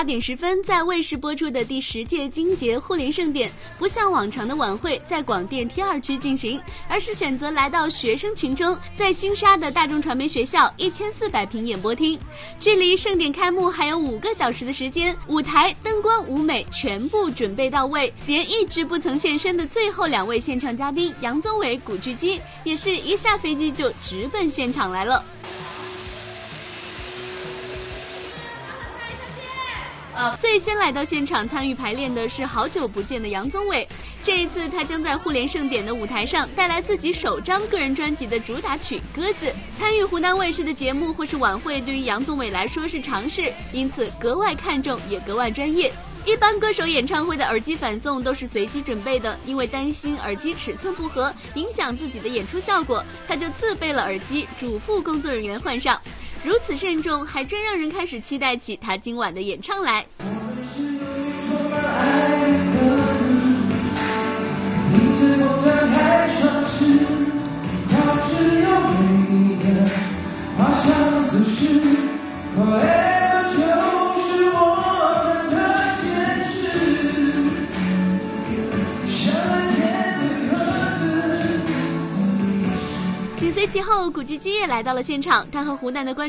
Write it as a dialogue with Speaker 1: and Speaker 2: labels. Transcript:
Speaker 1: 点10分，在卫视播出的第10届金节互联盛典，不像往常的晚会在广电 T2 区进行，而是选择来到学生群中，在新沙的大众传媒学校1400平演播厅。距离盛典开幕还有5个小时的时间，舞台、灯光、舞美全部准备到位，连一直不曾现身的最后2位现场嘉宾杨宗纬、古巨基，也是一下飞机就直奔现场来了。最先来到现场参与排练的是好久不见的杨宗纬，这一次他将在互联盛典的舞台上带来自己首张个人专辑的主打曲《鸽子》。参与湖南卫视的节目或是晚会对于杨宗纬来说是常事，因此格外看重也格外专业。一般歌手演唱会的耳机反送都是随机准备的，因为担心耳机尺寸不合影响自己的演出效果，他就自备了耳机，嘱咐工作人员换上。如此慎重，还真让人开始期待起他今晚的演唱来。紧随其后，古巨基也来到了现场，他和湖南的观众